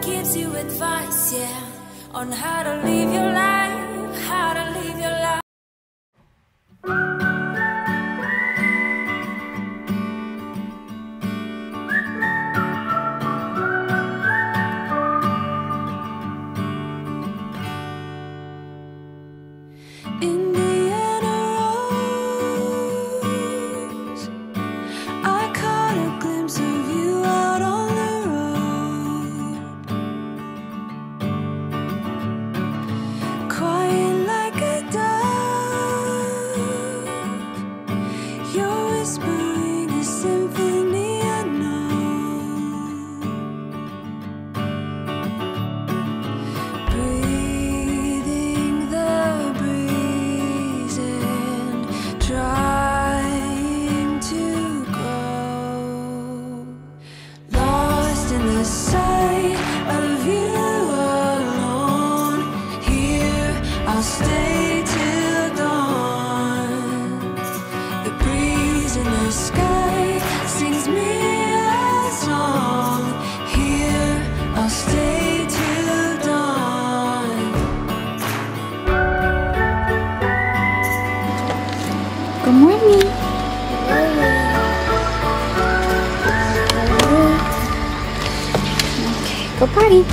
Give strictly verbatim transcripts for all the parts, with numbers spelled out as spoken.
gives you advice, yeah, on how to live your life, how to live your life. Good morning. Okay, go potty.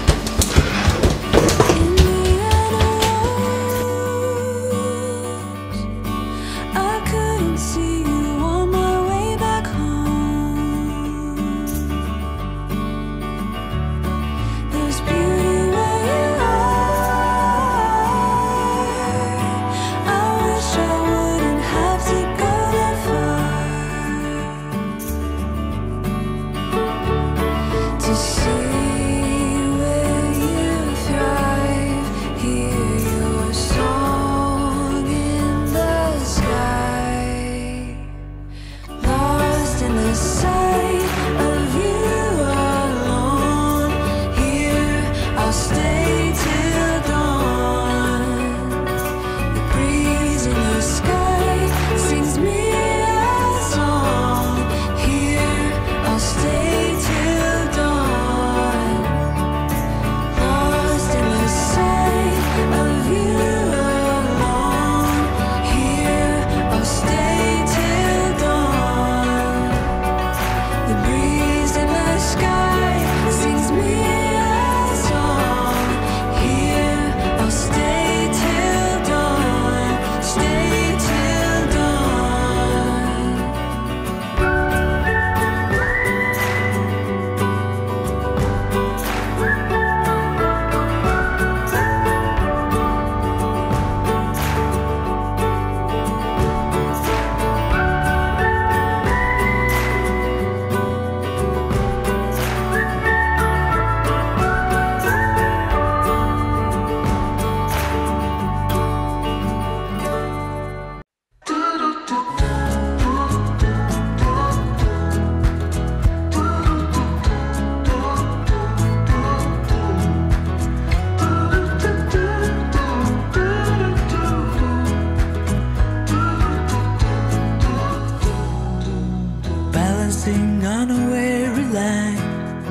On a weary line,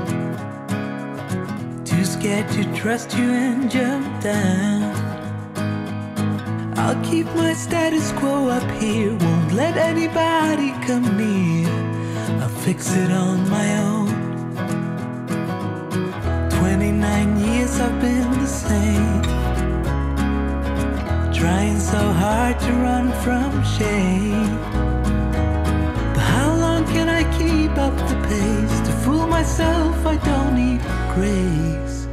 too scared to trust you and jump down. I'll keep my status quo up here, won't let anybody come near. I'll fix it on my own. Twenty-nine years I've been the same, trying so hard to run from shame. Can I keep up the pace? To fool myself, I don't need grace.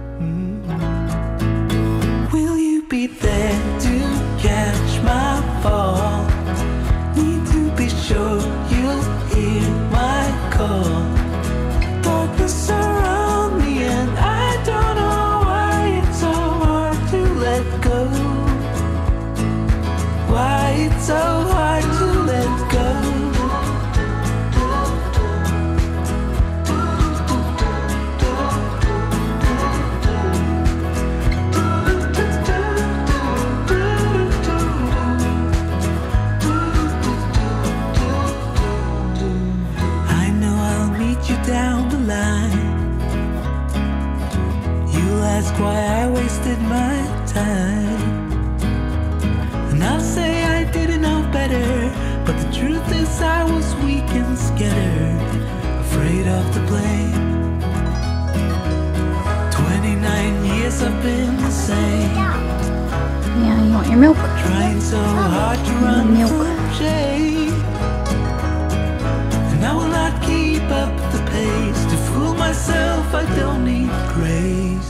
Mm-hmm. Will you be there to catch my fall? Need to be sure you'll hear my call. Darkness around me and I don't know why it's so hard to let go. Why it's so hard to let go. why I wasted my time. And I'll say I didn't know better, but the truth is I was weak and scared, afraid of the blame. Twenty-nine years I've been the same. Yeah, you want your milk? Trying so hard to run Milk. from shame, and I will not keep up the pace. To fool myself, I don't need grace.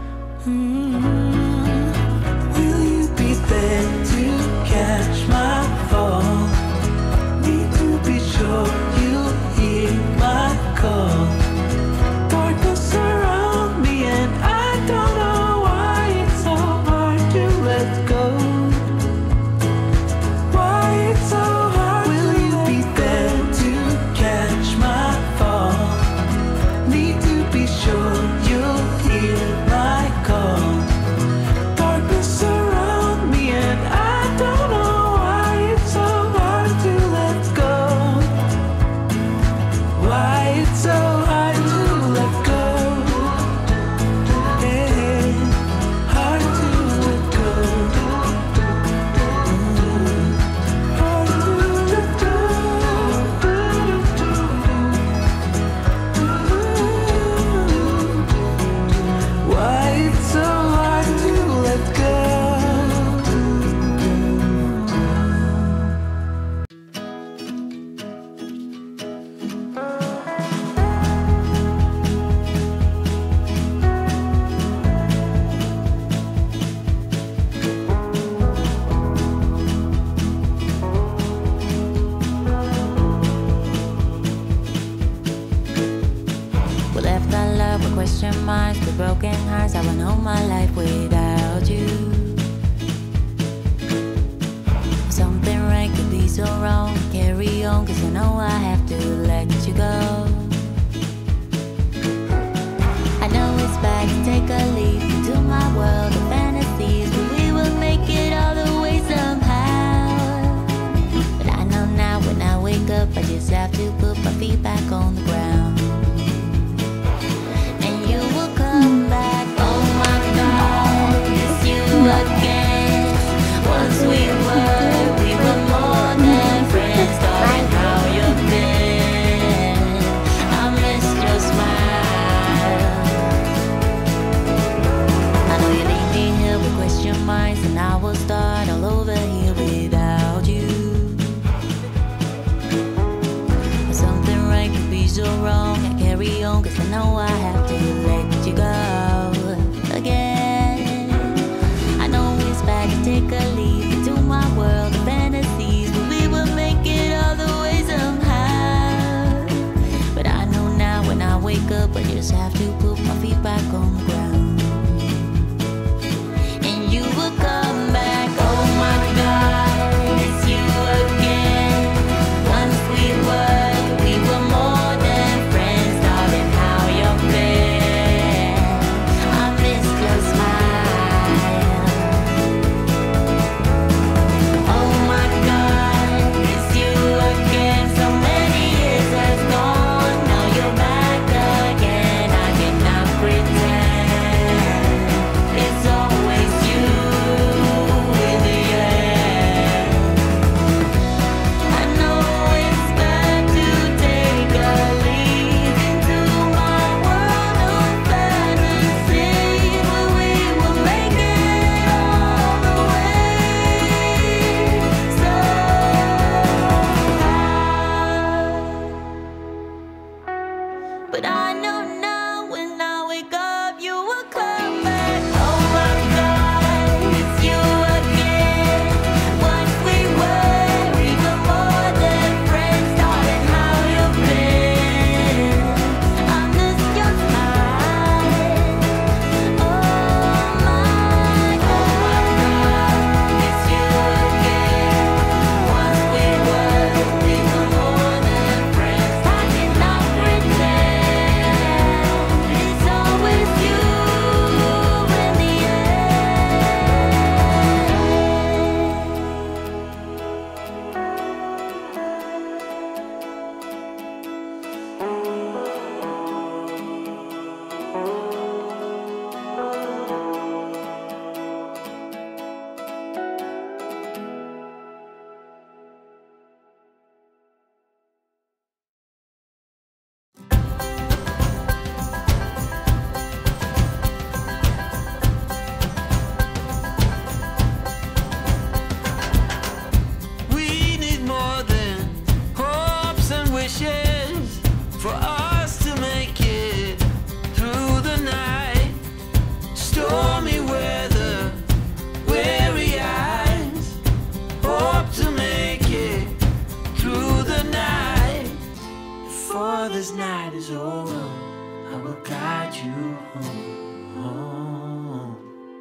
Mm. Will you be there to catch my fall? Need to be sure you hear my call. Darkness surround me and I don't know why it's so hard to let go. Why it's so hard. Will you be there to catch my fall? Need to be sure you'll hear my call. Darkness surround me and I don't know why it's so hard to let go. Why it's so hard to let go. Yeah, hard to let go. Hard to let go. Why it's so hard to let go. We left our love with question marks, with broken hearts. I went all my life without you. Something right could be so wrong. Carry on, cause I know I have to let you go. I know it's bad to take a leap into my world of fantasies, but we will make it all the way somehow. But I know now when I wake up, I just have to put my feet back on the ground. And you will come back. Oh my God, it's you again. Once we were, we were more than friends. Darling, how you've been. I missed your smile. I know you leave me here with question marks, and I will start all over here without you. Something right could be so wrong. I carry on, cause I know I have to let you go again. I know it's bad to take a leap into my world of fantasies, but we will make it all the way somehow. But I know now when I wake up, I just have to put my feet back on the ground. And you will come back. Oh my God, it's you again. Once we were, we were more than friends. Darling, how you've been. I missed your smile. Oh my God, it's you again. So many years has gone. Now you're back again. I cannot pretend. home.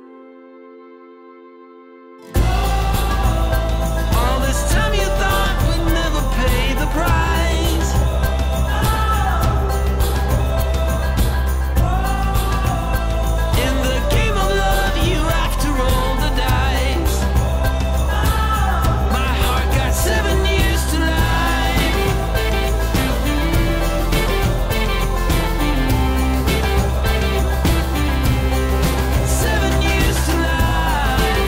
All this time you thought we'd never pay the price. In the game of love, you have to roll the dice. My heart got seven years to life. Seven years to life.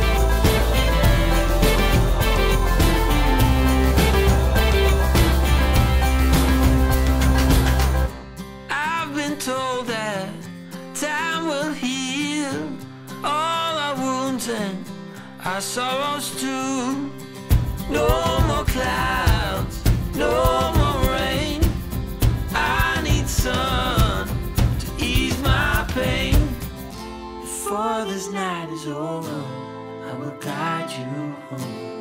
I've been told that time will heal all our wounds and our sorrows too. No more clouds, no more rain. I need sun to ease my pain. Before this night is over, I will guide you home.